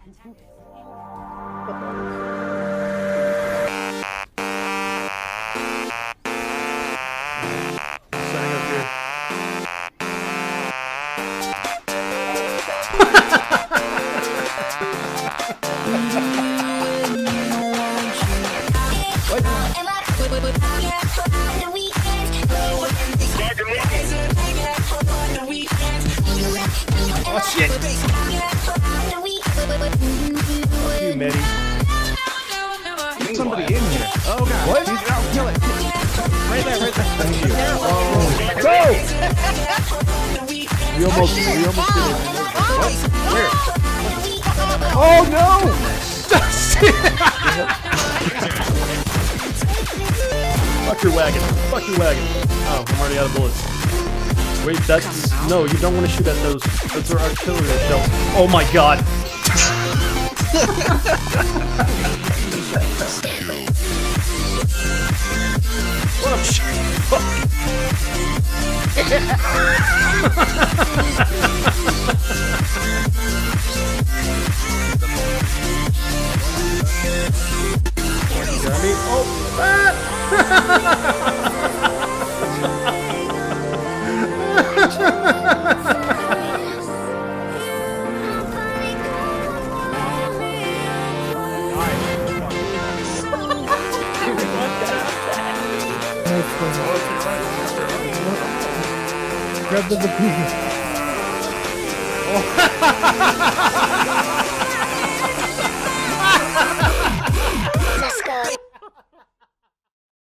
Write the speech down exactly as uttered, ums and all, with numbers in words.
Oh shit! Fuck you, Mitty. There's somebody in here. Oh god. What? He's out. Kill it. Right there, right there. Thank you. Oh. Go! We almost, we almost did it. What? Where? Oh no! Fuck your wagon. Fuck your wagon. Oh, I'm already out of bullets. Wait, that's... No, you don't want to shoot at those. Those are artillery shells. Oh my god! What up, shit? Fuck! Got me. Oh! Ah! Grab the pizza. Oh.